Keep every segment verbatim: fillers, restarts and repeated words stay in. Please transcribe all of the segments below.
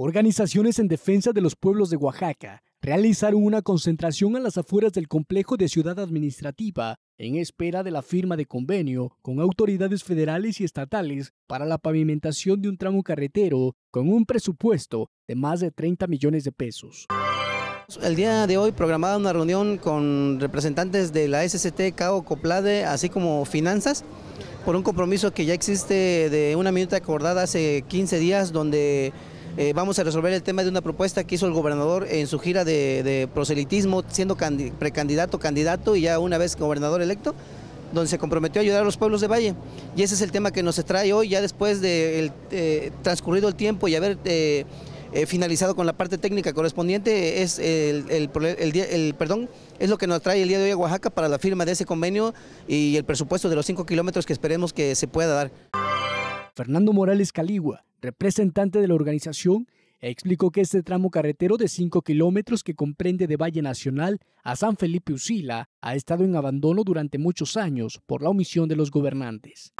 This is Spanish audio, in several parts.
Organizaciones en defensa de los pueblos de Oaxaca realizaron una concentración a las afueras del complejo de Ciudad Administrativa en espera de la firma de convenio con autoridades federales y estatales para la pavimentación de un tramo carretero con un presupuesto de más de treinta millones de pesos. El día de hoy programada una reunión con representantes de la S C T, C A O, COPLADE, así como Finanzas, por un compromiso que ya existe de una minuta acordada hace quince días, donde eh, vamos a resolver el tema de una propuesta que hizo el gobernador en su gira de, de proselitismo, siendo precandidato, candidato y ya una vez gobernador electo, donde se comprometió a ayudar a los pueblos de Valle. Y ese es el tema que nos trae hoy, ya después de el, eh, transcurrido el tiempo y haber eh, eh, finalizado con la parte técnica correspondiente, es el, el, el, el, el perdón, es lo que nos trae el día de hoy a Oaxaca para la firma de ese convenio y el presupuesto de los cinco kilómetros que esperemos que se pueda dar. Fernando Morales Caligua, representante de la organización, explicó que este tramo carretero de cinco kilómetros que comprende de Valle Nacional a San Felipe Usila ha estado en abandono durante muchos años por la omisión de los gobernantes.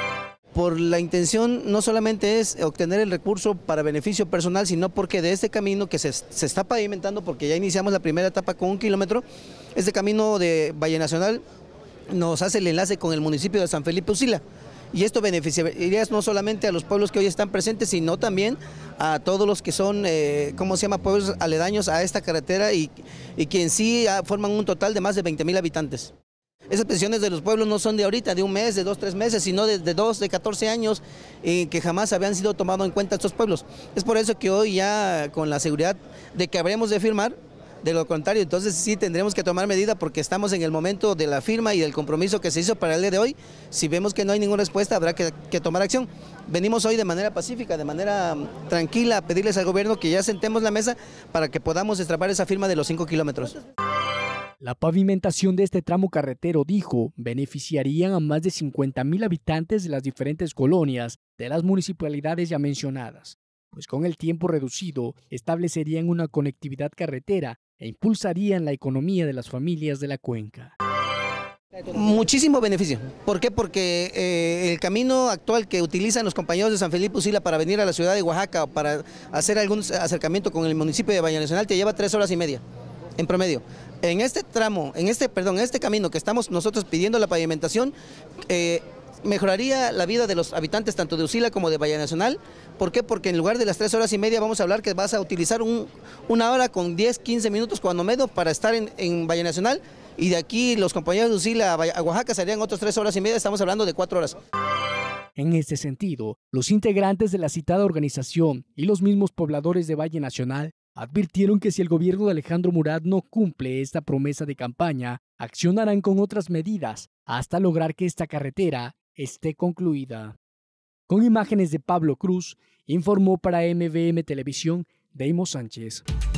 Por la intención no solamente es obtener el recurso para beneficio personal, sino porque de este camino que se, se está pavimentando, porque ya iniciamos la primera etapa con un kilómetro, este camino de Valle Nacional nos hace el enlace con el municipio de San Felipe Usila. Y esto beneficiaría no solamente a los pueblos que hoy están presentes, sino también a todos los que son, eh, ¿cómo se llama?, pueblos aledaños a esta carretera y, y que en sí forman un total de más de veinte mil habitantes. Esas pensiones de los pueblos no son de ahorita, de un mes, de dos, tres meses, sino de, de dos, de catorce años, eh, que jamás habían sido tomados en cuenta estos pueblos. Es por eso que hoy ya con la seguridad de que habremos de firmar, de lo contrario, entonces sí tendremos que tomar medida porque estamos en el momento de la firma y del compromiso que se hizo para el día de hoy. Si vemos que no hay ninguna respuesta, habrá que, que tomar acción. Venimos hoy de manera pacífica, de manera tranquila, a pedirles al gobierno que ya sentemos la mesa para que podamos destrapar esa firma de los cinco kilómetros. La pavimentación de este tramo carretero, dijo, beneficiarían a más de cincuenta mil habitantes de las diferentes colonias de las municipalidades ya mencionadas, pues con el tiempo reducido establecerían una conectividad carretera e impulsarían la economía de las familias de la cuenca. Muchísimo beneficio. ¿Por qué? Porque eh, el camino actual que utilizan los compañeros de San Felipe Usila para venir a la ciudad de Oaxaca o para hacer algún acercamiento con el municipio de Valle Nacional te lleva tres horas y media en promedio. En este tramo, en este, perdón, en este camino que estamos nosotros pidiendo la pavimentación, eh, mejoraría la vida de los habitantes tanto de Usila como de Valle Nacional. ¿Por qué? Porque en lugar de las tres horas y media vamos a hablar que vas a utilizar un, una hora con diez, quince minutos cuando menos para estar en, en Valle Nacional, y de aquí los compañeros de Usila a, a Oaxaca serían otras tres horas y media, estamos hablando de cuatro horas. En este sentido, los integrantes de la citada organización y los mismos pobladores de Valle Nacional advirtieron que si el gobierno de Alejandro Murat no cumple esta promesa de campaña, accionarán con otras medidas hasta lograr que esta carretera esté concluida. Con imágenes de Pablo Cruz, informó para M V M Televisión Deimo Sánchez.